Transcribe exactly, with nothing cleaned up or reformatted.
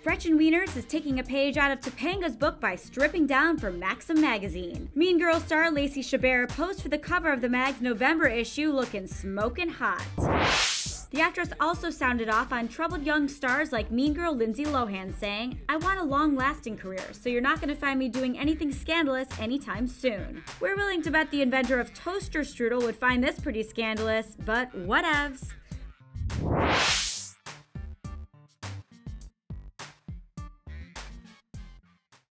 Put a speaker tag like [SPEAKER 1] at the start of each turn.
[SPEAKER 1] Gretchen Weiners is taking a page out of Topanga's book by stripping down for Maxim Magazine. Mean Girl star Lacey Chabert posed for the cover of the mag's November issue looking smokin' hot. The actress also sounded off on troubled young stars like Mean Girl Lindsay Lohan, saying, "I want a long-lasting career, so you're not going to find me doing anything scandalous anytime soon." We're willing to bet the inventor of toaster strudel would find this pretty scandalous, but whatevs.